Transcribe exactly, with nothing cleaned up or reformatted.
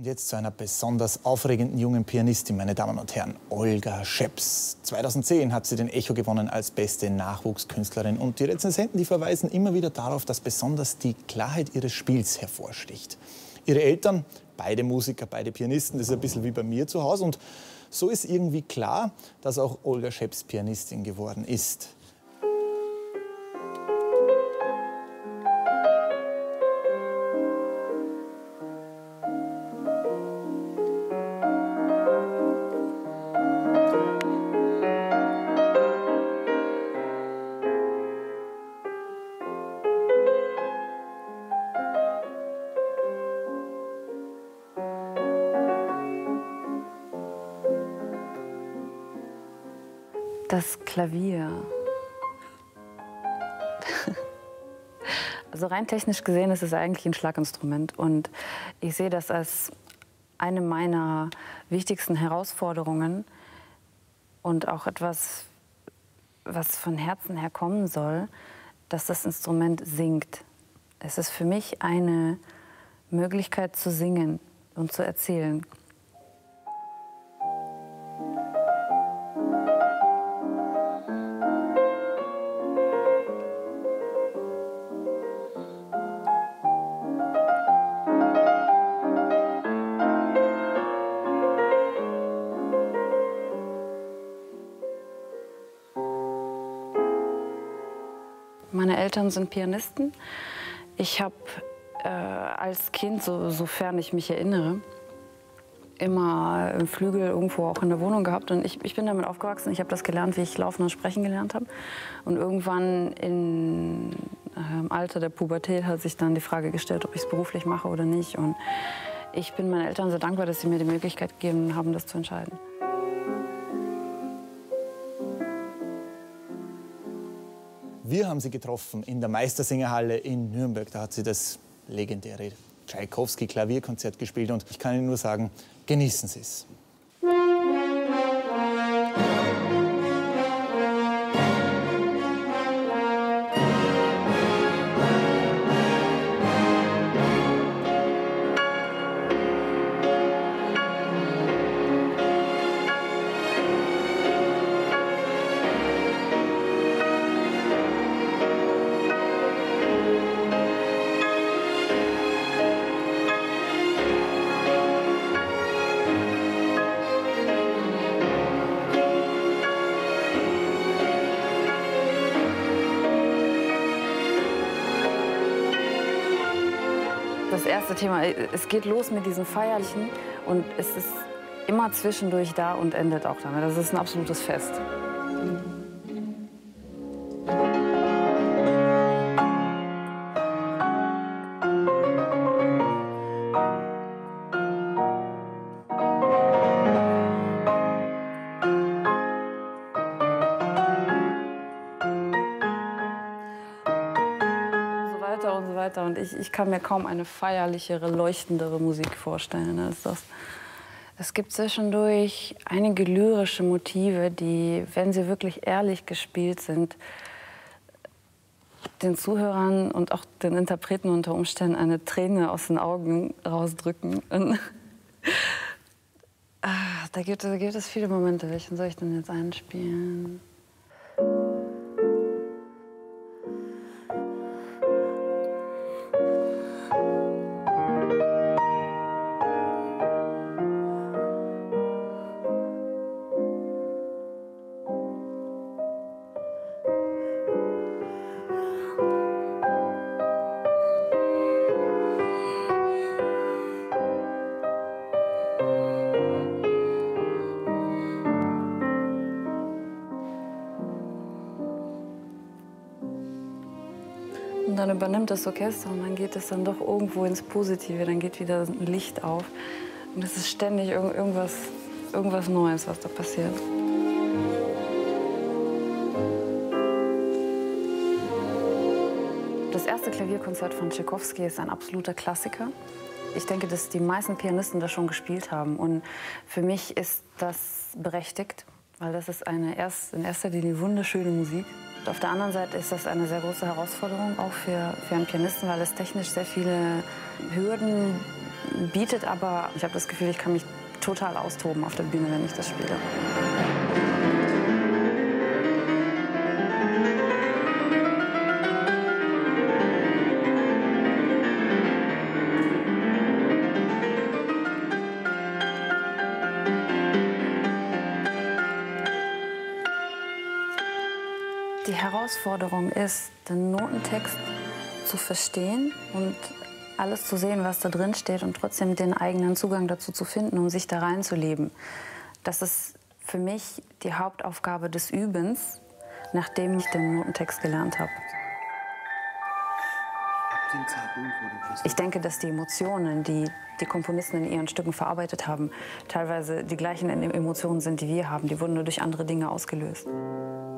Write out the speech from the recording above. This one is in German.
Und jetzt zu einer besonders aufregenden jungen Pianistin, meine Damen und Herren, Olga Scheps. zweitausendzehn hat sie den Echo gewonnen als beste Nachwuchskünstlerin. Und die Rezensenten, die verweisen immer wieder darauf, dass besonders die Klarheit ihres Spiels hervorsticht. Ihre Eltern, beide Musiker, beide Pianisten, das ist ein bisschen wie bei mir zu Hause. Und so ist irgendwie klar, dass auch Olga Scheps Pianistin geworden ist. Das Klavier. Also rein technisch gesehen ist es eigentlich ein Schlaginstrument. Und ich sehe das als eine meiner wichtigsten Herausforderungen und auch etwas, was von Herzen her kommen soll, dass das Instrument singt. Es ist für mich eine Möglichkeit zu singen und zu erzählen. Meine Eltern sind Pianisten. Ich habe äh, als Kind, so, sofern ich mich erinnere, immer einen Flügel irgendwo auch in der Wohnung gehabt. Und ich, ich bin damit aufgewachsen. Ich habe das gelernt, wie ich laufen und sprechen gelernt habe. Und irgendwann in, äh, im Alter der Pubertät hat sich dann die Frage gestellt, ob ich es beruflich mache oder nicht. Und ich bin meinen Eltern sehr dankbar, dass sie mir die Möglichkeit gegeben haben, das zu entscheiden. Wir haben sie getroffen in der Meistersingerhalle in Nürnberg. Da hat sie das legendäre Tschaikowski-Klavierkonzert gespielt. Und ich kann Ihnen nur sagen, genießen Sie es. Das erste Thema, es geht los mit diesem Feierlichen und es ist immer zwischendurch da und endet auch damit. Das ist ein absolutes Fest. Und so weiter. Und ich, ich kann mir kaum eine feierlichere, leuchtendere Musik vorstellen als das. Es gibt zwischendurch einige lyrische Motive, die, wenn sie wirklich ehrlich gespielt sind, den Zuhörern und auch den Interpreten unter Umständen eine Träne aus den Augen rausdrücken. Und ah, da, gibt, da gibt es viele Momente. Welchen soll ich denn jetzt einspielen? Und dann übernimmt das Orchester und dann geht es dann doch irgendwo ins Positive, dann geht wieder ein Licht auf. Und es ist ständig irg irgendwas, irgendwas Neues, was da passiert. Das erste Klavierkonzert von Tschaikowski ist ein absoluter Klassiker. Ich denke, dass die meisten Pianisten das schon gespielt haben. Und für mich ist das berechtigt, weil das ist eine erst, in erster Linie wunderschöne Musik. Und auf der anderen Seite ist das eine sehr große Herausforderung, auch für, für einen Pianisten, weil es technisch sehr viele Hürden bietet aber, ich habe das Gefühl, ich kann mich total austoben auf der Bühne, wenn ich das spiele. Die Herausforderung ist, den Notentext zu verstehen und alles zu sehen, was da drin steht und trotzdem den eigenen Zugang dazu zu finden und sich da reinzuleben. Das ist für mich die Hauptaufgabe des Übens, nachdem ich den Notentext gelernt habe. Ich denke, dass die Emotionen, die die Komponisten in ihren Stücken verarbeitet haben, teilweise die gleichen Emotionen sind, die wir haben. Die wurden nur durch andere Dinge ausgelöst.